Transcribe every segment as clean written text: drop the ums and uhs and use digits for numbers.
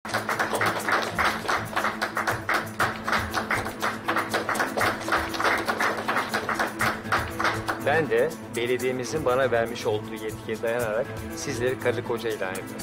Ben de belediyemizin bana vermiş olduğu yetkiye dayanarak sizleri karı koca ilan ediyorum.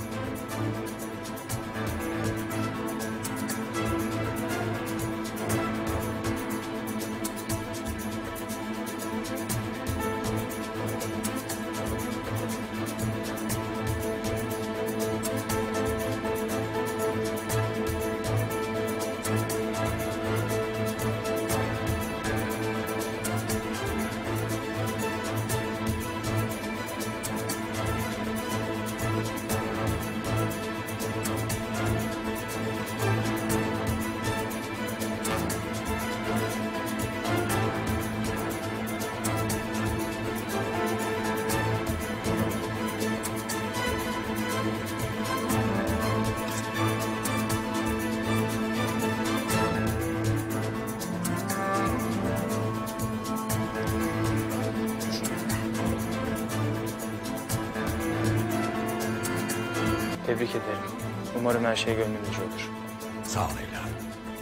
Tebrik ederim. Umarım her şey gönlünüzce olur. Sağ ol evladım.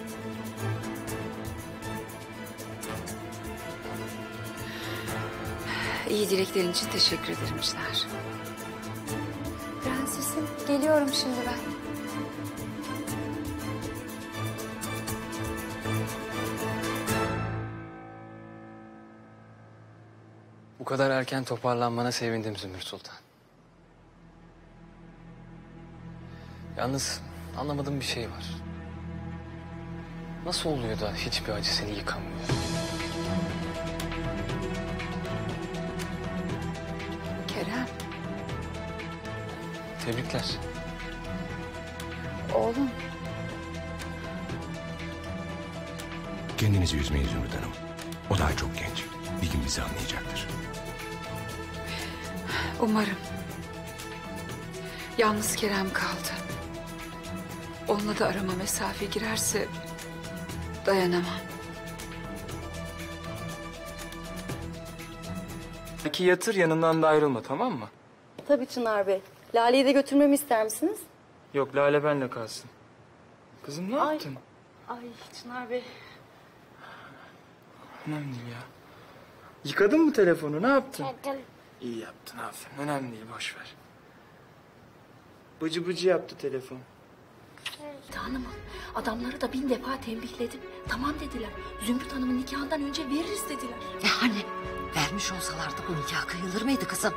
İyi dileklerin için teşekkür ederim Çınar. Prensesim, geliyorum şimdi ben. Bu kadar erken toparlanmana sevindim Zümrüt Sultan. Yalnız anlamadığım bir şey var. Nasıl oluyor da hiçbir acı seni yıkamıyor? Kerem, Tebrikler. oğlum. Kendinizi üzmeyin Zümrüt Hanım. O daha çok genç. Bir gün bizi anlayacaktır. Umarım. Yalnız Kerem kaldı. Onunla da arama mesafe girerse dayanamam. Belki yatır, yanından da ayrılma, tamam mı? Tabii Çınar Bey. Lale'yi de götürmemi ister misiniz? Yok, Lale benle kalsın. Kızım ne yaptın? Ay Çınar Bey. Önemli değil ya. Yıkadın mı telefonu, ne yaptın? Yıkadım. İyi yaptın, aferin. Önemli değil, boş ver. Bıcı bıcı yaptı telefon. Hanımım, adamları da 1000 defa tembihledim. Tamam dediler. Zümrüt Hanım'ın nikahından önce veririz dediler. Hani vermiş olsalardı bu nikah kıyılır mıydı kızım?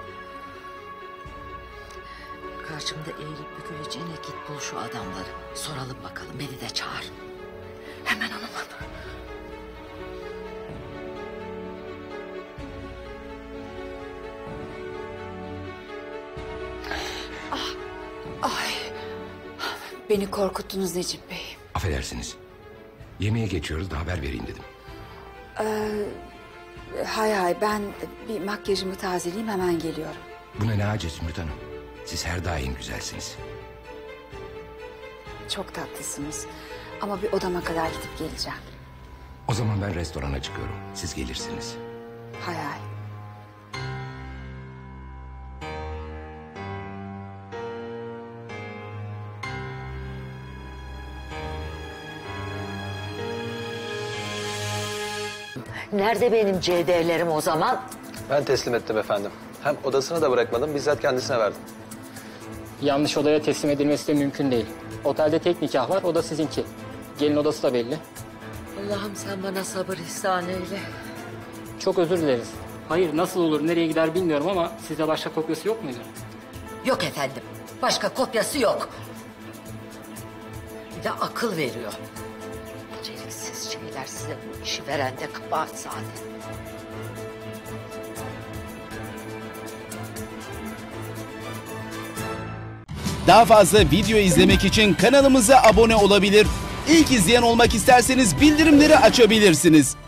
Karşımda eğilip büküleceğine git bul şu adamları. Soralım bakalım, beni de çağır. Hemen hanımım. Ay, beni korkuttunuz Necip Bey. Affedersiniz. Yemeğe geçiyoruz da haber vereyim dedim. Hay ben bir makyajımı tazeleyeyim, hemen geliyorum. Buna ne acet Zümrüt Hanım? Siz her daim güzelsiniz. Çok tatlısınız. Ama bir odama kadar gidip geleceğim. O zaman ben restorana çıkıyorum. Siz gelirsiniz. Hay. Nerede benim CD'lerim o zaman? Ben teslim ettim efendim. Hem odasına da bırakmadım, bizzat kendisine verdim. Yanlış odaya teslim edilmesi de mümkün değil. Otelde tek nikah var, o da sizinki. Gelin odası da belli. Allah'ım sen bana sabır ihsan eyle. Çok özür dileriz. Hayır, nasıl olur, nereye gider bilmiyorum ama sizde başka kopyası yok muydu? Yok efendim, başka kopyası yok. Bir de akıl veriyor. Beceriksiz şeyler, size bu işi veren de kabahat zaten. Daha fazla video izlemek için kanalımıza abone olabilir. İlk izleyen olmak isterseniz bildirimleri açabilirsiniz.